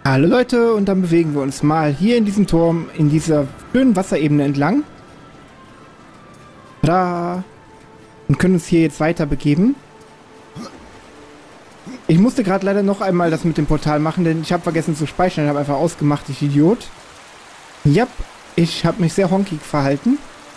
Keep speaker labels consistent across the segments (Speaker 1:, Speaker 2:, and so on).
Speaker 1: Hallo Leute, und dann bewegen wir uns mal hier in diesem Turm, in dieser schönen Wasserebene entlang. Tada! Und können uns hier jetzt weiter begeben. Ich musste gerade leider noch einmal das mit dem Portal machen, denn ich habe vergessen zu speichern. Ich habe einfach ausgemacht, ich Idiot. Ja, ich habe mich sehr honkig verhalten.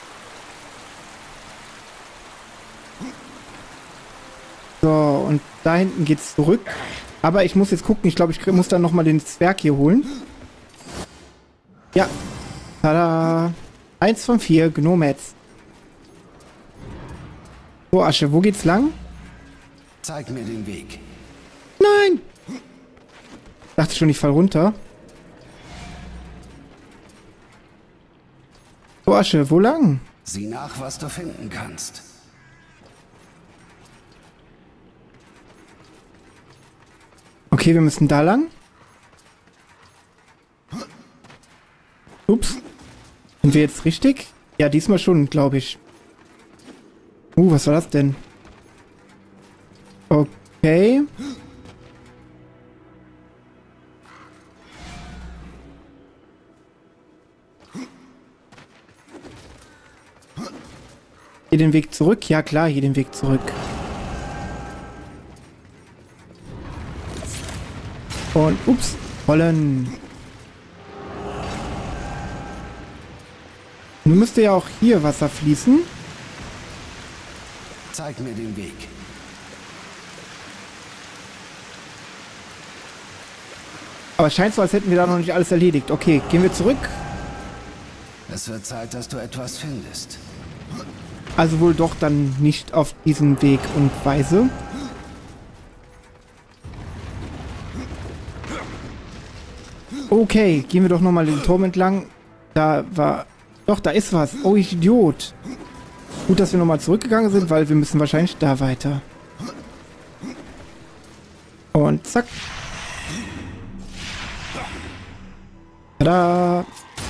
Speaker 1: So, und da hinten geht's zurück. Aber ich muss jetzt gucken. Ich glaube, ich muss dann nochmal den Zwerg hier holen. Ja. Tada. 1 von 4 Gnomets. So, Asche, wo geht's lang?
Speaker 2: Zeig mir den Weg.
Speaker 1: Nein! Dachte schon, ich fall runter. So, Asche, wo lang?
Speaker 2: Sieh nach, was du finden kannst.
Speaker 1: Okay, wir müssen da lang. Ups. Sind wir jetzt richtig? Ja, diesmal schon, glaube ich. Was war das denn? Okay. Hier den Weg zurück? Ja klar, hier den Weg zurück. Und ups, rollen. Nun müsste ja auch hier Wasser fließen.
Speaker 2: Zeig mir den Weg.
Speaker 1: Aber es scheint so, als hätten wir da noch nicht alles erledigt. Okay, gehen wir zurück.
Speaker 2: Es wird Zeit, dass du etwas findest.
Speaker 1: Also wohl doch dann nicht auf diesem Weg und Weise. Okay, gehen wir doch nochmal den Turm entlang. Da war... Doch, da ist was. Oh, ich Idiot. Gut, dass wir nochmal zurückgegangen sind, weil wir müssen wahrscheinlich da weiter. Und zack. Tada.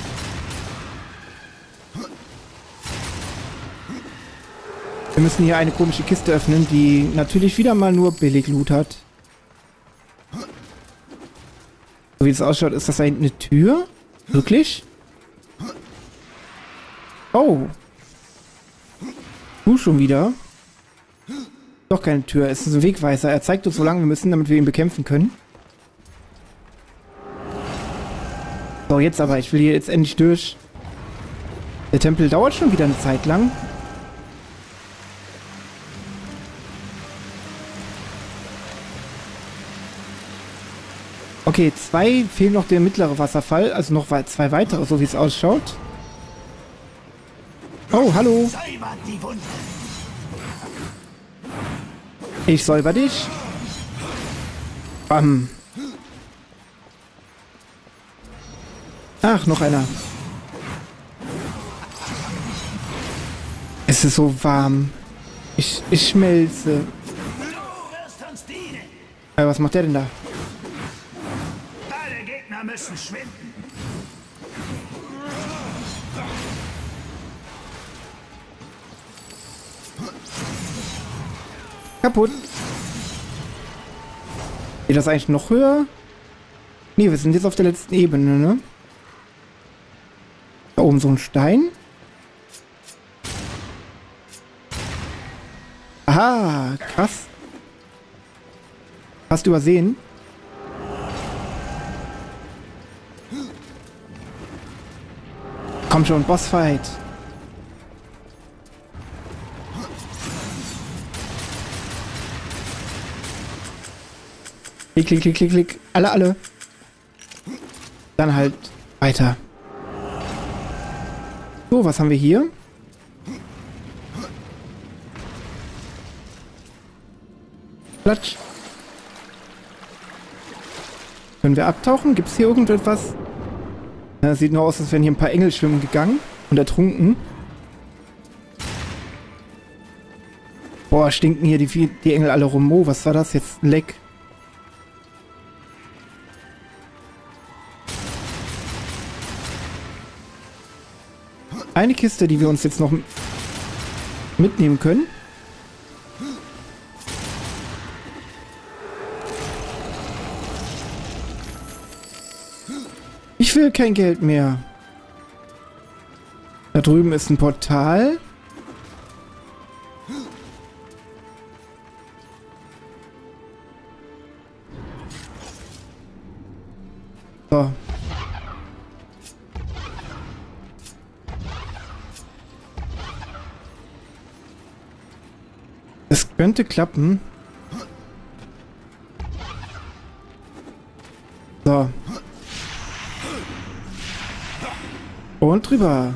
Speaker 1: Wir müssen hier eine komische Kiste öffnen, die natürlich wieder mal nur Billig-Loot hat. So wie es ausschaut, ist das da hinten eine Tür? Wirklich? Oh. Du schon wieder? Doch keine Tür, es ist ein Wegweiser. Er zeigt uns, wo lang wir müssen, damit wir ihn bekämpfen können. So, jetzt aber. Ich will hier jetzt endlich durch. Der Tempel dauert schon wieder eine Zeit lang. Okay, 2 fehlen noch der mittlere Wasserfall. Also noch 2 weitere, so wie es ausschaut. Oh, hallo. Ich säuber dich. Bam. Ach, noch einer. Es ist so warm. Ich schmelze. Was macht der denn da?
Speaker 3: Alle Gegner müssen schwinden.
Speaker 1: Kaputt. Geht das eigentlich noch höher? Nee, wir sind jetzt auf der letzten Ebene, ne? Da oben so ein Stein. Aha, krass. Fast übersehen. Komm schon, Bossfight. Klick, klick, klick, klick, klick. Alle. Dann halt weiter. So, was haben wir hier? Platsch. Können wir abtauchen? Gibt es hier irgendetwas? Ja, sieht nur aus, als wären hier ein paar Engel schwimmen gegangen und ertrunken. Boah, stinken hier die Engel alle rum. Oh, was war das jetzt? Ein Leck. Eine Kiste, die wir uns jetzt noch mitnehmen können. Ich will kein Geld mehr. Da drüben ist ein Portal. So. Das könnte klappen. So. Und drüber.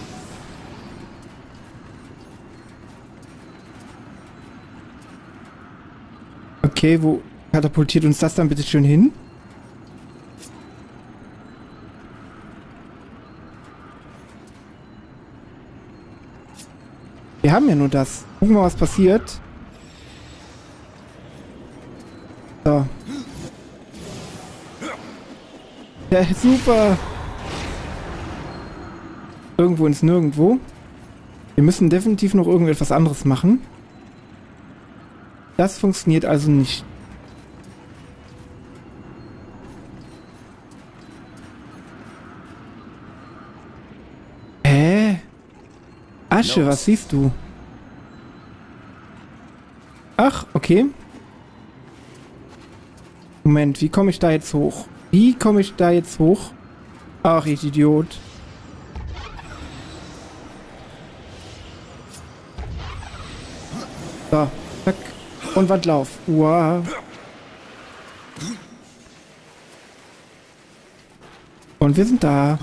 Speaker 1: Okay, wo katapultiert uns das dann bitte schön hin? Wir haben ja nur das. Gucken wir mal, was passiert. So. Ja, super. Irgendwo ins Nirgendwo. Wir müssen definitiv noch irgendetwas anderes machen. Das funktioniert also nicht. Asche, was siehst du? Ach, okay. Moment, wie komme ich da jetzt hoch? Wie komme ich da jetzt hoch? Ach, ich Idiot. So, zack. Und Wandlauf. Wow. Und wir sind da.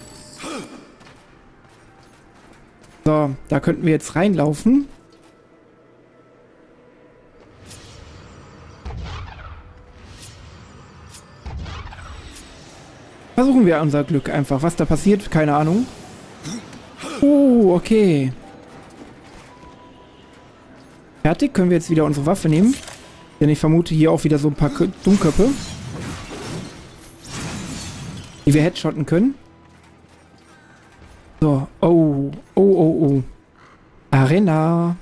Speaker 1: So, da könnten wir jetzt reinlaufen. Versuchen wir unser Glück einfach. Was da passiert, keine Ahnung. Okay. Fertig, können wir jetzt wieder unsere Waffe nehmen. Denn ich vermute hier auch wieder so ein paar Dummköpfe, die wir headshotten können. So, oh. Arena.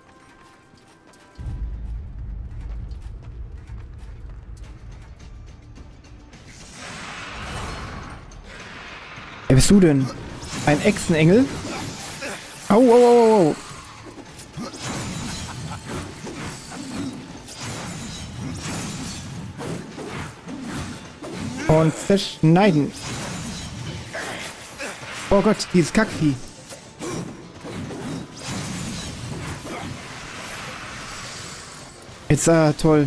Speaker 1: Wer bist du denn? Ein Echsenengel? Au. Und zerschneiden. Oh Gott, dieses Kackvieh. Jetzt, toll.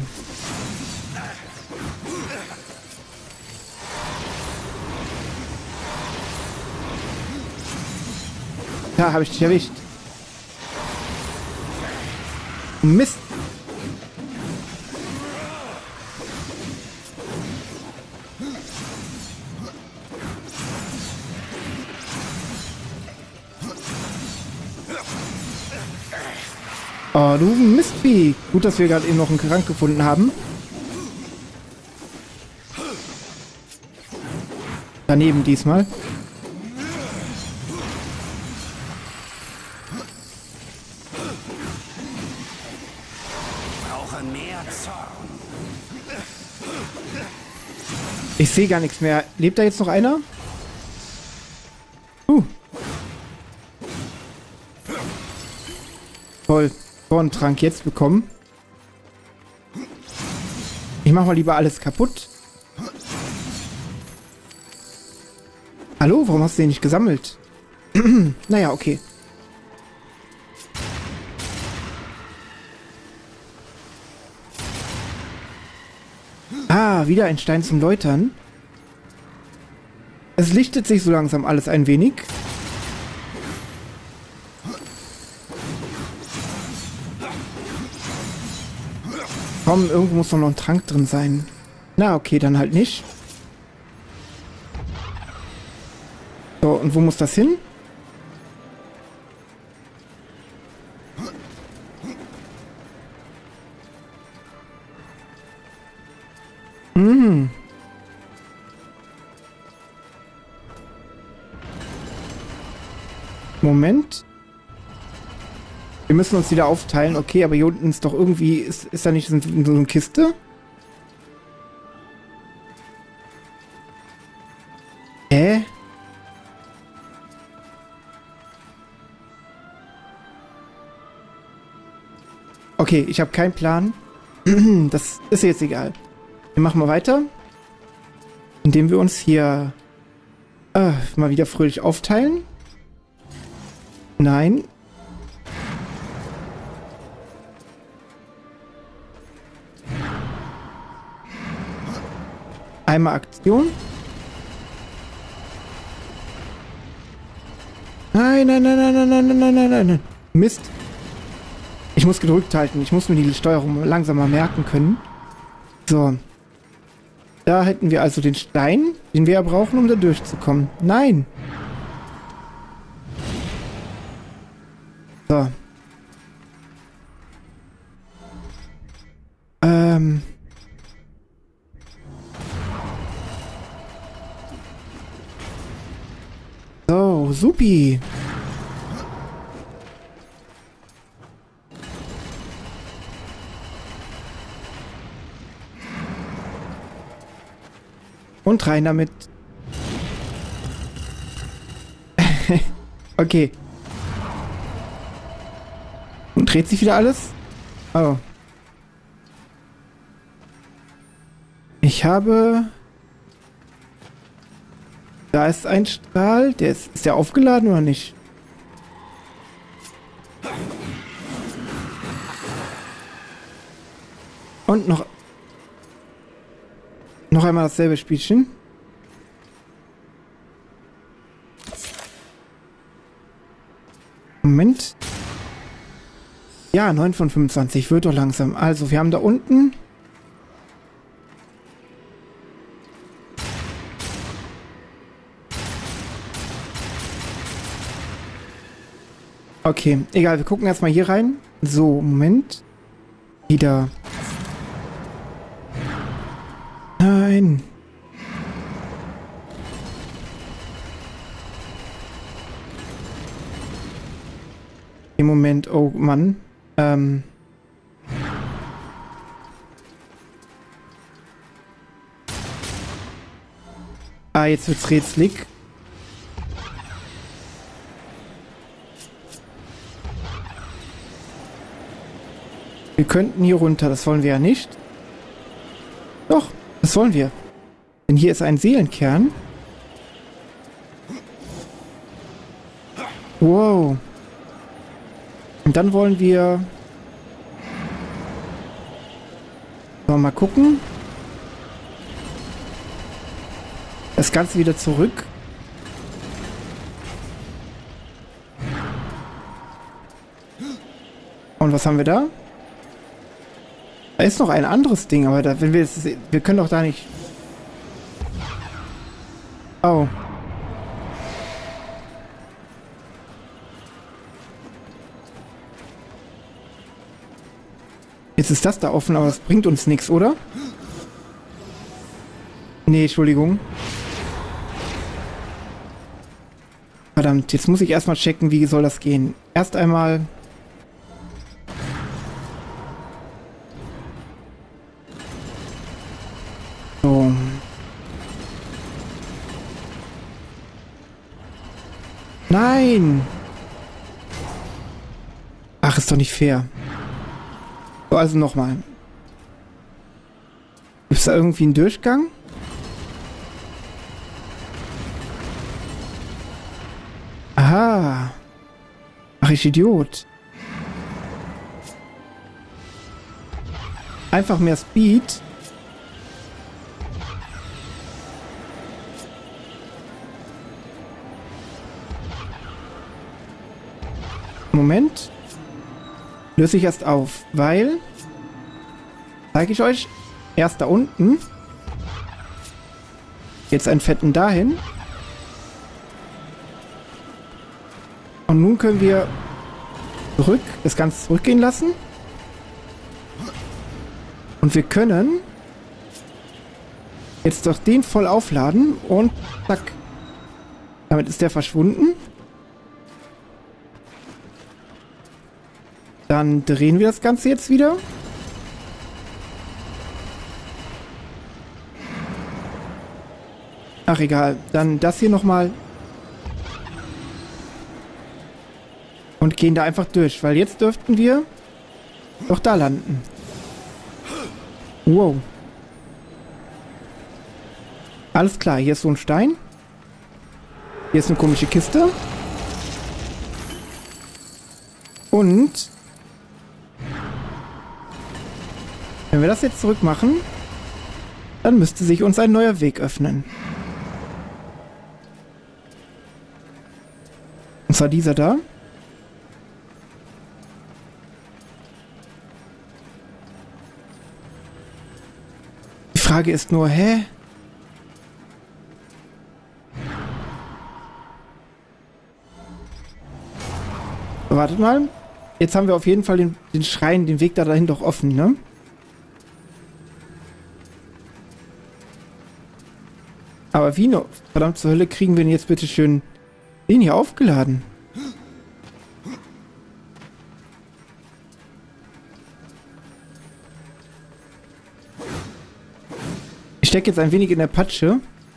Speaker 1: Da habe ich dich erwischt. Mist. Oh, du Mistvieh. Gut, dass wir gerade eben noch einen Krank gefunden haben. Daneben diesmal. Ich sehe gar nichts mehr. Lebt da jetzt noch einer? Toll. Trank jetzt bekommen. Ich mach mal lieber alles kaputt. Hallo, warum hast du den nicht gesammelt? Naja, okay. Ah, wieder ein Stein zum Läutern. Es lichtet sich so langsam alles ein wenig. Komm, irgendwo muss doch noch ein Trank drin sein. Na, okay, dann halt nicht. So, und wo muss das hin? Moment. Wir müssen uns wieder aufteilen. Okay, aber hier unten ist doch irgendwie... Ist da nicht so eine Kiste? Okay, ich habe keinen Plan. Das ist jetzt egal. Wir machen mal weiter. Indem wir uns hier mal wieder fröhlich aufteilen. Nein. Einmal Aktion. Nein, nein, nein, nein, nein, nein, nein, nein, nein, nein. Mist. Ich muss gedrückt halten. Ich muss mir die Steuerung langsam mal merken können. So. Da hätten wir also den Stein, den wir ja brauchen, um da durchzukommen. Nein. So. So, supi. Und rein damit. Okay. Und dreht sich wieder alles? Oh. Ich habe... Da ist ein Strahl. Ist der aufgeladen oder nicht? Und noch einmal dasselbe Spielchen. Moment. Ja, 9 von 25. Wird doch langsam. Also, wir haben da unten... Okay, egal. Wir gucken erstmal hier rein. So, Moment. Wieder... Nein. Im Moment, oh Mann. Jetzt wird's rätselig. Wir könnten hier runter, das wollen wir ja nicht. Doch. Das wollen wir. Denn hier ist ein Seelenkern. Wow. Und dann wollen wir... Mal gucken. Das Ganze wieder zurück. Und was haben wir da? Da ist noch ein anderes Ding, aber da, wenn wir es, wir können doch da nicht... Oh. Jetzt ist das da offen, aber das bringt uns nichts, oder? Nee, Entschuldigung. Verdammt, jetzt muss ich erstmal checken, wie soll das gehen. Erst einmal... So. Nein! Ach, ist doch nicht fair. So, also nochmal. Gibt es da irgendwie einen Durchgang? Aha. Ach, ich Idiot. Einfach mehr Speed. Moment. Löse ich erst auf, weil... Zeige ich euch. Erst da unten. Jetzt einen fetten dahin. Und nun können wir zurück, das Ganze zurückgehen lassen. Und wir können jetzt doch den voll aufladen und zack. Damit ist der verschwunden. Dann drehen wir das Ganze jetzt wieder. Ach egal, dann das hier nochmal. Und gehen da einfach durch, weil jetzt dürften wir Doch da landen. Wow. Alles klar, hier ist so ein Stein. Hier ist eine komische Kiste. Und wenn wir das jetzt zurück machen, dann müsste sich uns ein neuer Weg öffnen. Und zwar dieser da. Die Frage ist nur, hä? Wartet mal. Jetzt haben wir auf jeden Fall den Schrein, den Weg da dahin doch offen, ne? Aber wie noch? Verdammt zur Hölle kriegen wir denn jetzt bitte schön den hier aufgeladen? Ich stecke jetzt ein wenig in der Patsche.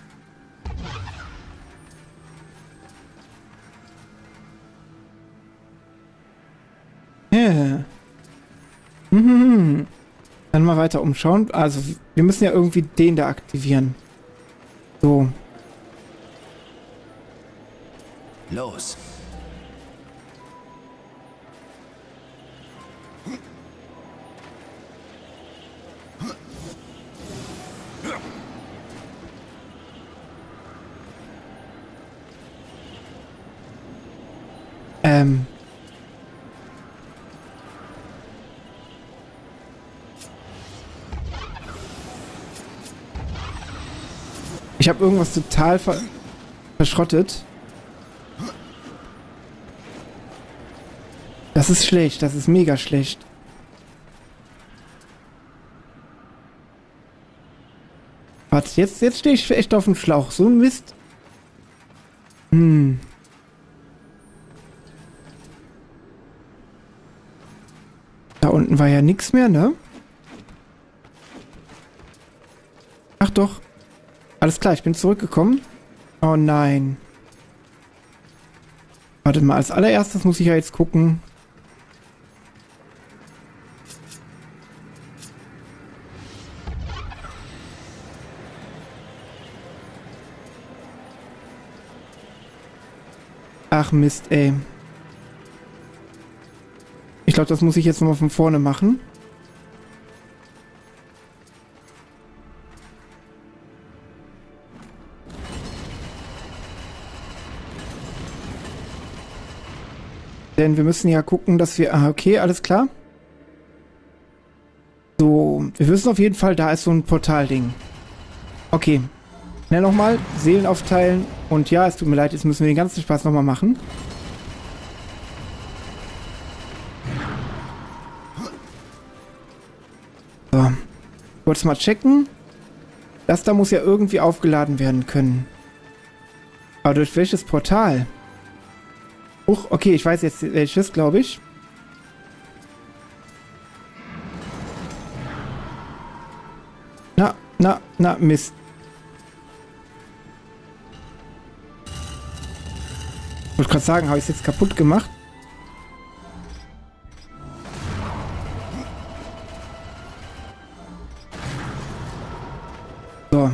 Speaker 1: Dann mal weiter umschauen. Also, wir müssen ja irgendwie den da aktivieren. So.
Speaker 2: Los.
Speaker 1: Ich habe irgendwas total verschrottet. Das ist schlecht, das ist mega schlecht. Warte, jetzt stehe ich echt auf dem Schlauch. So ein Mist. Da unten war ja nichts mehr, ne? Ach doch. Alles klar, ich bin zurückgekommen. Oh nein. Warte mal, als allererstes muss ich ja jetzt gucken. Ach Mist, ey. Ich glaube, das muss ich jetzt nochmal von vorne machen. Denn wir müssen ja gucken, dass wir... Ah, okay, alles klar. So, wir wissen auf jeden Fall, da ist so ein Portalding. Okay. Schnell nochmal. Seelen aufteilen. Und ja, es tut mir leid, jetzt müssen wir den ganzen Spaß nochmal machen. So. Kurz mal checken. Das da muss ja irgendwie aufgeladen werden können. Aber durch welches Portal? Okay, ich weiß jetzt welches, glaube ich. Na, Mist. Ich wollte gerade sagen, habe ich es jetzt kaputt gemacht? So.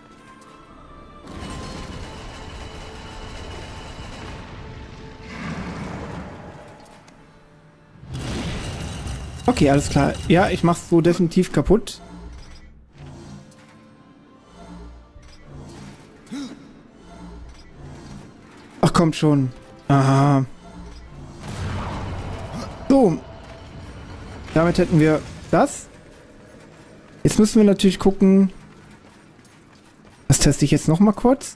Speaker 1: Okay, alles klar. Ja, ich mach's so definitiv kaputt. Ach, kommt schon. Aha. So. Damit hätten wir das. Jetzt müssen wir natürlich gucken. Das teste ich jetzt noch mal kurz.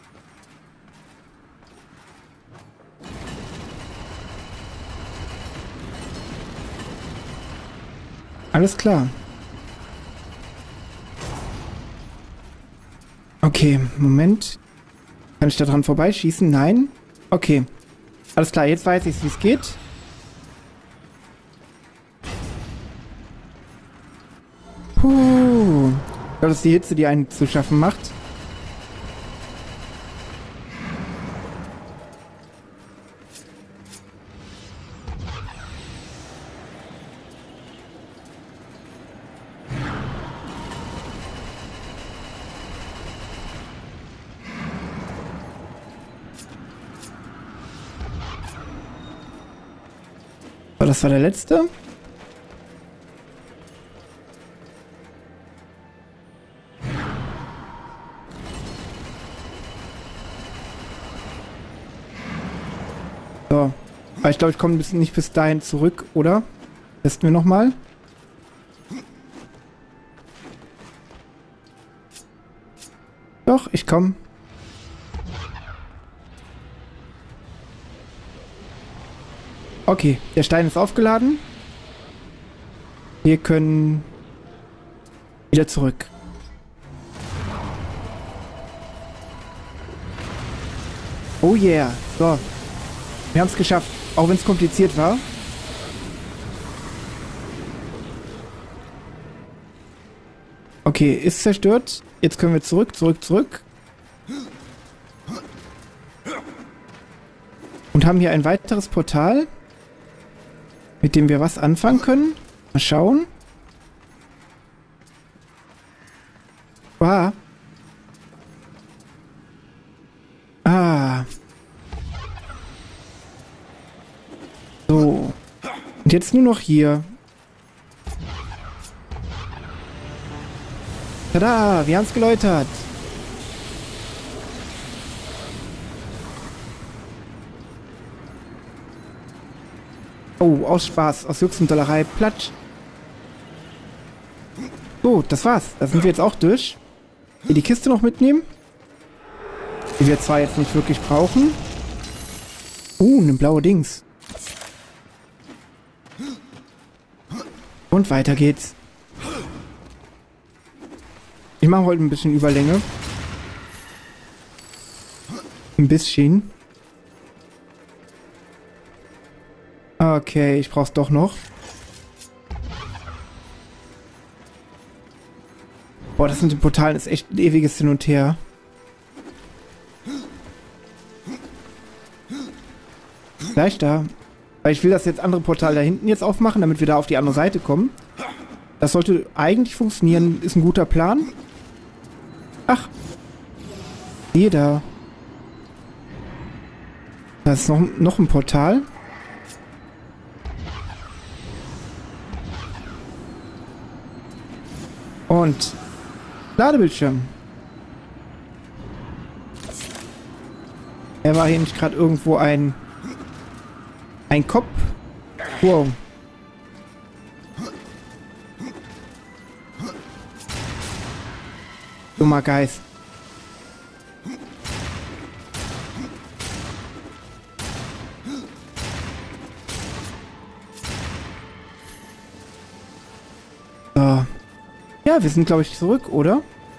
Speaker 1: Alles klar. Okay, Moment. Kann ich da dran vorbeischießen? Nein. Okay. Alles klar, jetzt weiß ich, wie es geht. Puh. Ich glaube, das ist die Hitze, die einen zu schaffen macht. das war der letzte. So. Aber ich glaube, ich komme nicht bis dahin zurück, oder? Testen wir nochmal. Doch, ich komme. Okay, der Stein ist aufgeladen. Wir können wieder zurück. Oh yeah. So. Wir haben es geschafft. Auch wenn es kompliziert war. Okay, ist zerstört. Jetzt können wir zurück. Und haben hier ein weiteres Portal, mit dem wir was anfangen können. Mal schauen. Ah. So. Und jetzt nur noch hier. Tada, wir haben es geläutert. Oh, aus Spaß, aus Jux und Dollerei, Platsch. So, das war's. Da sind wir jetzt auch durch. Hier die Kiste noch mitnehmen. Die wir zwar jetzt nicht wirklich brauchen. Eine blaue Dings. Und weiter geht's. Ich mache heute ein bisschen Überlänge. Ein bisschen. Okay, ich brauch's doch noch. Boah, das mit den Portalen ist echt ein ewiges Hin und Her. Gleich da. Weil ich will das jetzt andere Portal da hinten jetzt aufmachen, damit wir da auf die andere Seite kommen. Das sollte eigentlich funktionieren. Ist ein guter Plan. Ach. Da ist noch ein Portal. Und Ladebildschirm. War hier nicht gerade irgendwo ein Kopf? Wow. Dummer Geist. So. Ja, wir sind, glaube ich, zurück, oder?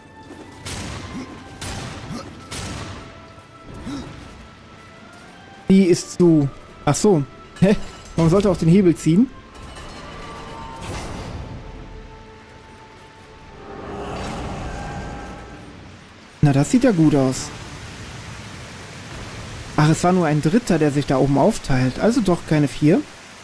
Speaker 1: Die ist zu... Ach so. Hä? Man sollte auch den Hebel ziehen. Na, das sieht ja gut aus. Ach, es war nur ein Dritter, der sich da oben aufteilt. Also doch keine 4.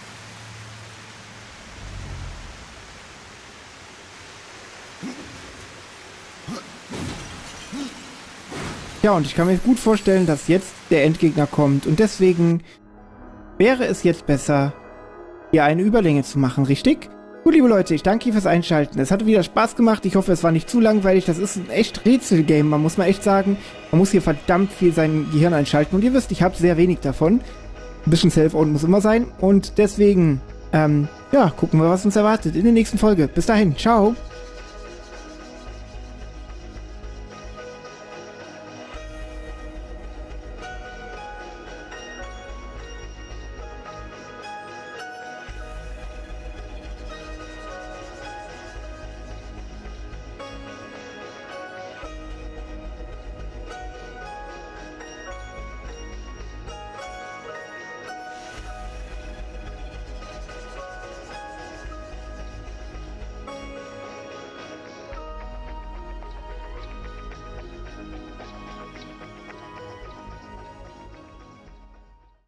Speaker 1: Ja, und ich kann mir gut vorstellen, dass jetzt der Endgegner kommt. Und deswegen wäre es jetzt besser, hier eine Überlänge zu machen, richtig? Gut, liebe Leute, ich danke Ihnen fürs Einschalten. Es hat wieder Spaß gemacht. Ich hoffe, es war nicht zu langweilig. Das ist ein echt Rätselgame. Man muss mal echt sagen, man muss hier verdammt viel sein Gehirn einschalten. Und ihr wisst, ich habe sehr wenig davon. Ein bisschen Self-Own muss immer sein. Und deswegen, ja, gucken wir, was uns erwartet in der nächsten Folge. Bis dahin, ciao.